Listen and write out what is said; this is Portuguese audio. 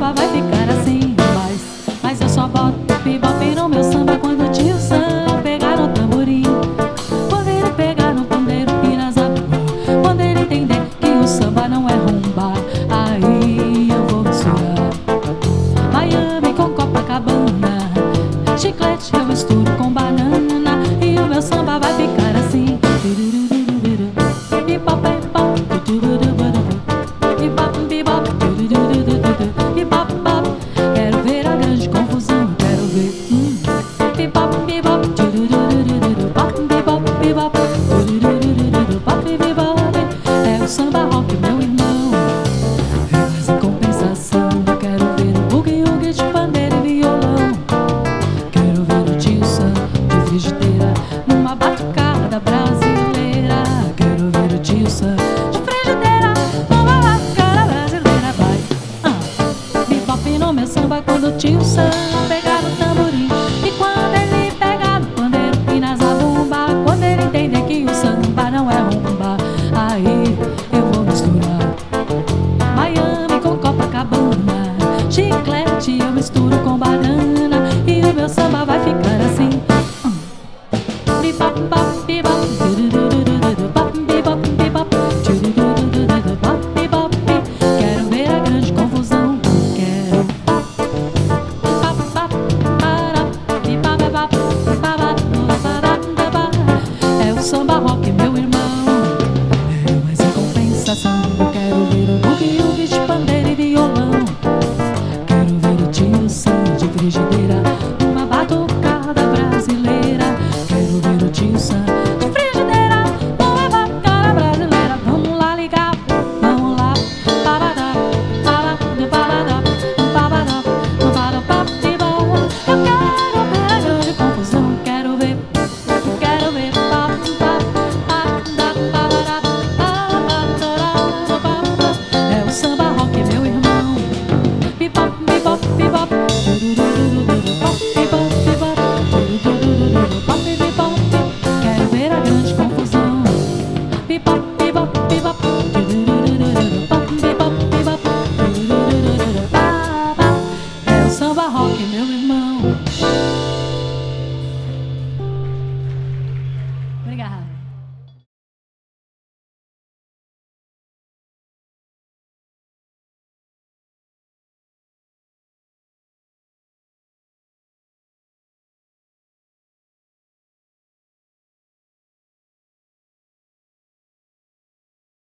samba vai ficar assim. Mas eu só boto bebop no meu samba quando o tio Sam pegar no tamborim. Quando ele pegar no pandeiro, pirazabu. Quando ele entender que o samba não é rumba, aí eu vou misturar Miami com Copacabana, chiclete eu misturo com banana, e o meu samba vai ficar assim. Bebop, bebop, bebop, bebop, bebop, bebop. Quero ver a grande confusão, quero ver. Bebop, bebop, bebop, bebop, bebop, bebop. É o samba rock, meu irmão. Mas em compensação, eu quero ver o boogie-woogie de pandeiro e violão. Quero ver o tio Sam de frigideira numa batucada brasileira. Quero ver o tio Sam de frigideira numa batucada brasileira. Vai, bebop no meu samba quando o tio Sam pegar no tamborim. E quando ele pegar no pandeiro e na zabumba, quando ele entender que o samba não é rumba, aí eu vou misturar Miami com Copacabana, chiclete eu misturo com banana, e o meu samba vai ficar assim. Bebop, bop, bebop, bop, bebop, bebop, bop, bebop. Quero ver a grande confusão, quero. Bebop, bop, para, bebop, bebop, é o samba rock, meu irmão. Mas em compensação, eu quero ver o boogie-woogie de pandeiro e violão. Quero ver o tio Sam de frigideira numa batucada brasileira. Quero ver o tio Sam de frigideira numa batucada brasileira. Vamos lá ligar, vamos lá. Babadá, babadá, babadá, babadá, babadá, babadá. Eu quero ver a grande confusão, quero ver. É o samba rock, meu irmão. Bebop, bebop, bebop, bebop, bebop, bebop, bebop. Quero ver a grande confusão. Bebop, bebop, bebop, bebop, bebop, bebop. É o samba rock, meu irmão.